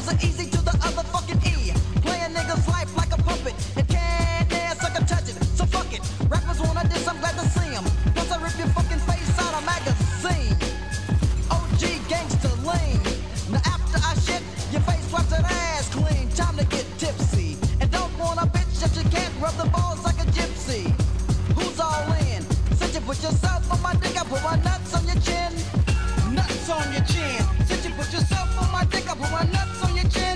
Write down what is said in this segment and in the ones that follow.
W's are easy to the other fucking E. Playing niggas' life like a puppet. And can't dare sucker touch it. So fuck it. Rappers wanna diss, I'm glad to see them. Plus I rip your fucking face out of magazine. OG gangsta lean. Now after I shit, your face wipes that ass clean. Time to get tipsy. And don't want a bitch if you can't rub the balls like a gypsy. Who's all in? Since you put yourself on my dick, I put my nuts on your chin. Nuts on your chin. Since you put yourself on my dick, I put my nuts on your chin.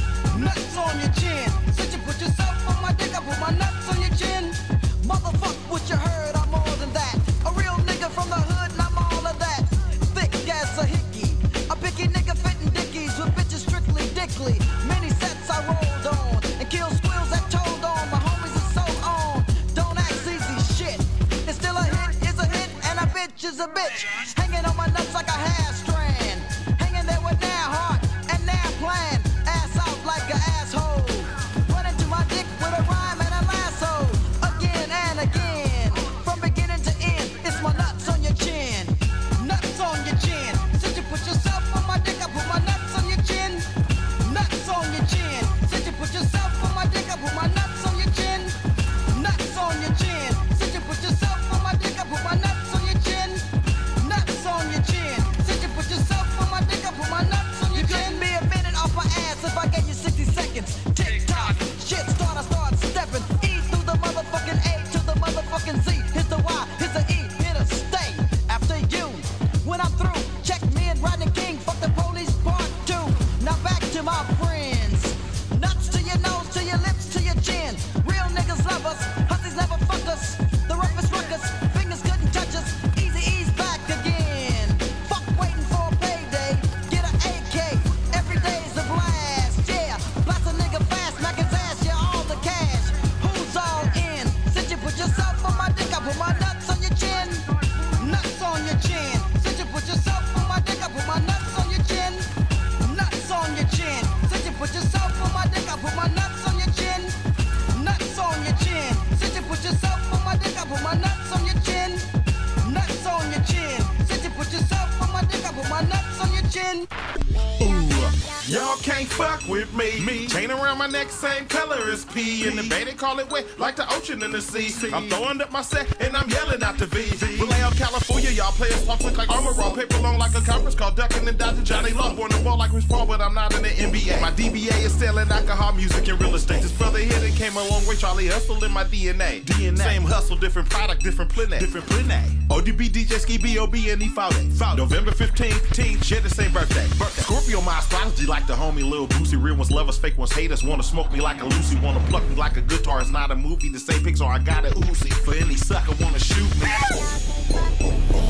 Nuts on your chin. Since you put yourself on my dick, I put my nuts on your chin. Motherfuck what you heard, I'm more than that. A real nigga from the hood, and I'm all of that. Thick as a hickey. A picky nigga fitting dickies with bitches strictly dickly. Many sets I rolled on and killed squills that told on. My homies are so on. Don't act easy shit. It's still a hit, is a hit, and a bitch is a bitch. Hanging on my nuts like a hair strand. Hanging there with now heart and now plan. Ass out like an asshole. Run into my dick with a rhyme and a lasso. Again and again. From beginning to end, it's my nuts on your chin. Nuts on your chin. Since you put yourself on my dick, I put my nuts on your chin. Nuts on your chin. Since you put yourself on my dick, I put my nuts on your chin. Nuts on your chin. Since you put yourself on my dick, I put my nuts on your chin. Nuts on your chin. Since you put yourself on my dick, I put my nuts on your chin. You couldn't be a minute off my ass if I gave you 60 seconds. Tick tock, shit start, I start stepping. E through the motherfucking A to the motherfucking Z. Here's the Y, here's the E, here to stay. After you, when I'm through, check me and Rodney King. Fuck the police part 2. Now back to my friends. Nuts to your nose, to your lips, to your chin. Real niggas love us, hussies never fuck us. The roughest ruckus, fingers couldn't touch us. Easy E's back again. Fuck waiting for a payday. Get an AK, every day's a blast. Yeah, blast a nigga fast, knock his ass, yeah, all the cash. Who's all in? Since you put yourself on my dick, I put my nuts on your chin. Nuts on your chin. Since you put yourself on my dick, I put my nuts on your chin. Nuts on your chin. Since you put yourself on my dick, I put my nuts on your chin. Nuts on your chin. Since you put yourself on my dick, I put my nuts on your chin. Nuts on your chin. Since you put yourself on my dick, I put my nuts on your chin. Y'all can't fuck with me. Chain around my neck, same color as P. In the bay, they call it wet, like the ocean in the sea. I'm throwing up my set, and I'm yelling out the V. Vallejo, California, y'all players talk quick like armor raw. Paper long like a conference call, ducking and dodging Johnny Law. Born to ball like Chris Paul, but I'm not in the NBA. My DBA is selling alcohol, music, and real estate. This brother here that came a long way, Charlie Hustle in my DNA. Same hustle, different product, different planet. ODB, DJ Ski, B.O.B. and he fought it. November 15th, share the same birthday. Scorpio, my astrology like the homie Lil Boosie. Real ones love us, fake ones hate us. Wanna smoke me like a Lucy, wanna pluck me like a guitar. It's not a movie, the same Pixar, I got a Uzi. For any sucker wanna shoot me.